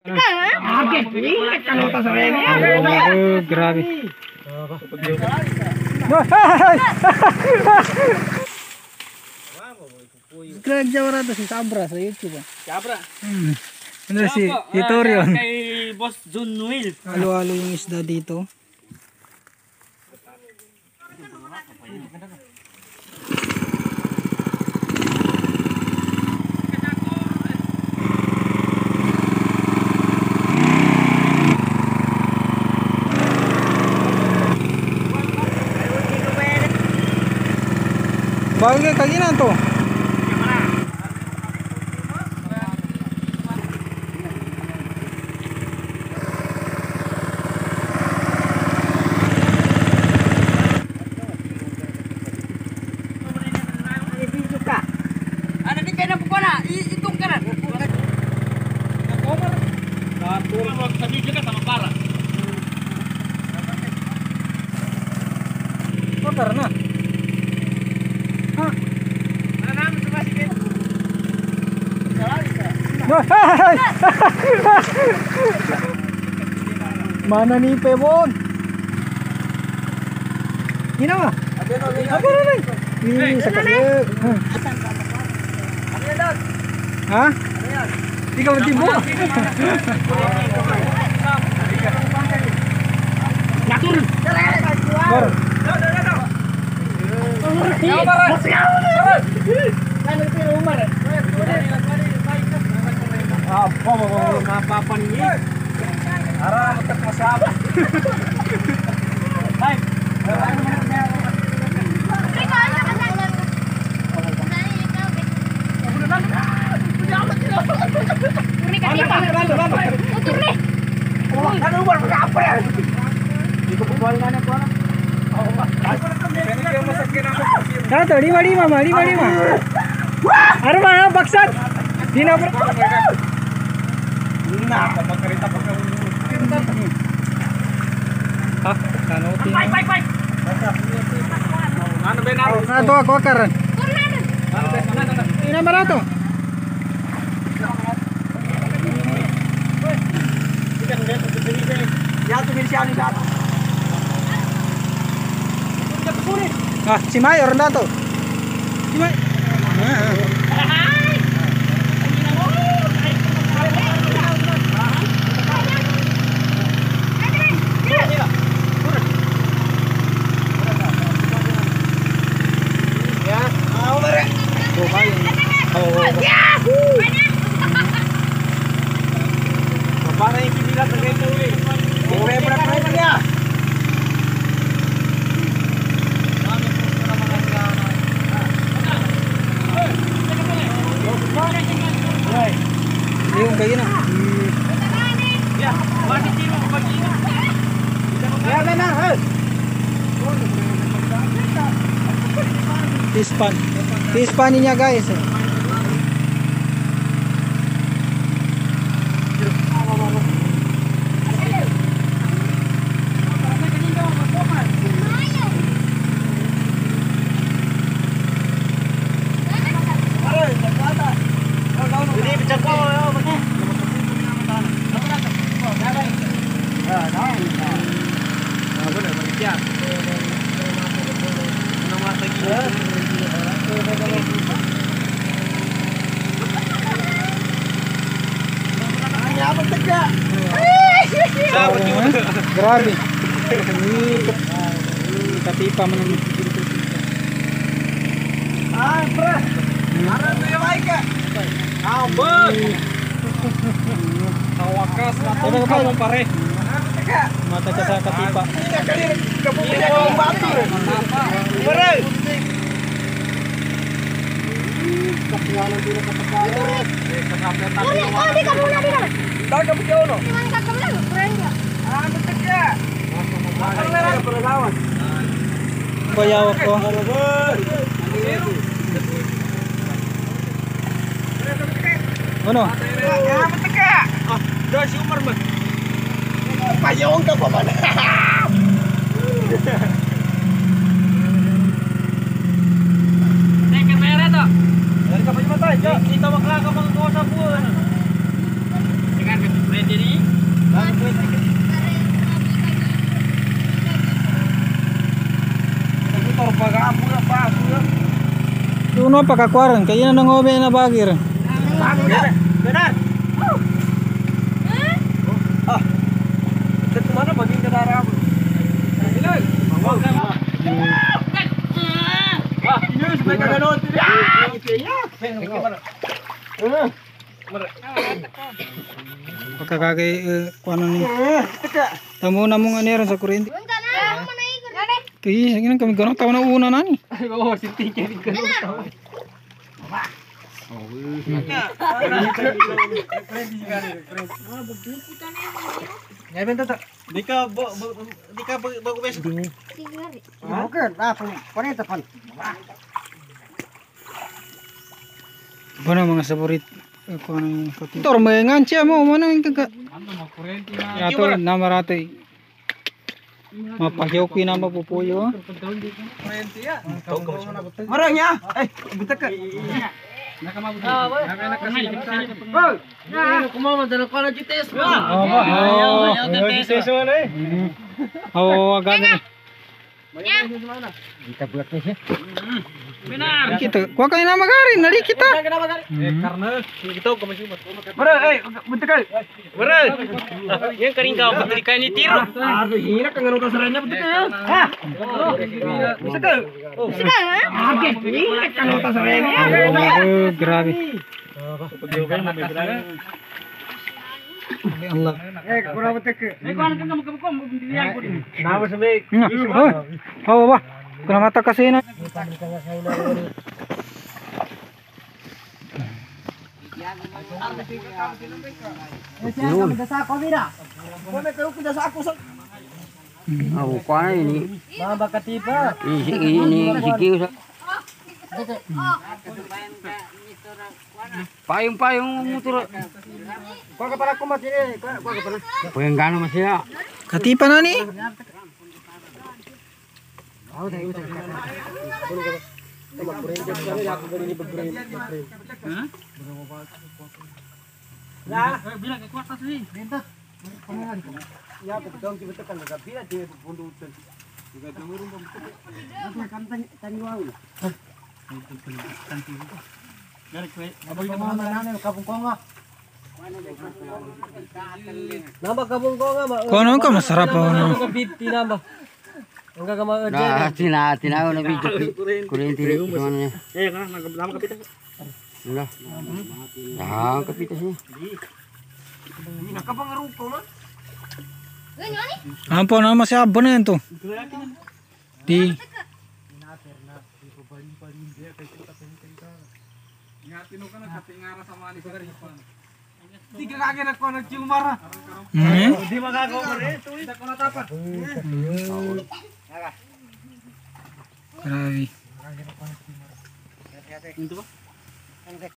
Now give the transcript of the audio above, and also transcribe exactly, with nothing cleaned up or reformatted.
Oh, grabe. Greg Jawara to si Sabra sa YouTube. Sabra. Hmm. Ano si Hito yun? Kay Boss John Will. Halo-halo yung isda dito. Bagay kaginan to. Karena mana nih pebon? Ini apa? Apa ini? Ini sekali. Hah? Tiga tibu? Ngatur. Bor. Apa mau apa ini? Arah untuk masalah. Baik. Satu lima lima mah lima lima. Aduh mana baksat? Dina ber. Nah, apa kereta pakai ah, kanuti. Baik baik baik. Mana benar? Nah, tuh aku akaran. Ini barato. Ya tuh milisian di sana. Ah, si Mayor na to. Si Mayor. Ah. Yung kayo na. Ya, bakit sino pag-ino? Ya, na na. Fishpond. Fishpond niya guys. Grabe. Ini katipa man ang ah, pre. Aran na yung aika. Ah, bud. Tawakas na to ka mo pare. Mata ka sa katipa. Ina kali kapuya ko bato. Pare. Kapuya dito ka pagkain. Oh, di ka muna dito. Daga mo no. Iwan ka muna, friend. Ah, betul. Bayawak ko. Ano? Ya, betul ka. Ah, dah si Umar mah. Payong ka pa man. Nek kamera to. Dari ka pa matay. Kita makla ka mga kusa buwan. Dengan ready Tuno pa kakwaran, kaya na nangobe na bagir. Benar. Ah. Ito mana baging kendaraan. Bilal. Bawang kan. Ah, ini supaya kagak ganon. Eh. Pagkakagay kuano ni. Tamo na mong anero sa kuryente. Tuy, sige nang kami ganong taon na una na ni. Ay, bawa si Tike ni ganun taon. Ngayon tata. Di ka bo di ka bago beso. Bukan, ah, panita pan. Bana mga saborit kuano ni kati. Tor may nganche mo mo nang kaga. Ano mo kurente na. Ya to namarate. Mapagyaw ki na mapupuyo. Kurente ya. Marang ya. Eh, buta ka. Nakamabot. Ah, boy. Nakana kasi. Boy. Ano kumama dala ko na G T S ba? Oh, oh. G T S wala eh. Oh, agad na. Kita buat ni sih. Benar. Kita, kuha kayo na magarin, nali kita. Eh karena kita ko masubat. Mara, eh, buta ka. Mara. Yang karing ka betul kain ni tiro. Aduh, hina ka ngano ka saranya buta ka. Ha. Buta ka. Buta ka. Age, hina ka ngano ka saranya. Oh, grabe. Pagyogan mo may bilang. Ay, Allah. Eh, kurang buta ka. Eh kuan ka mo ka mo dilihan ko din. Nama sabi. Oh, oh, ba. Kuna mata kasi na. Aku kuah ini, Mama katiba. ini ini sikit usah. Payung-payung motor. Kau ke para kumat ini, kau ke para. Payung gano masih ya. Katipa na ni. Lah, Bilang ke kuat sih. ya betul kita tekan dekat bila dia bundu hutan. Juga tengurung betul. Aku kan tanya tanya wau. Dari kue. Apa mana nane kabung konga? Nambah kabung konga, Mak. Kuano ka masarap pa ano. fifty nambah. Enggak kama Nah, tina tina aku nabi kurin tiri mana? Eh kan nama kapita. Udah. Dah kepitas ni. Nakapangarupo man. Ampo na masyabo na yan to. Di. Di kagak nak kau nak cium marah. Hmm? Di magagaw mo rin. Tuwid ako natapan. Grabe. Itu ba?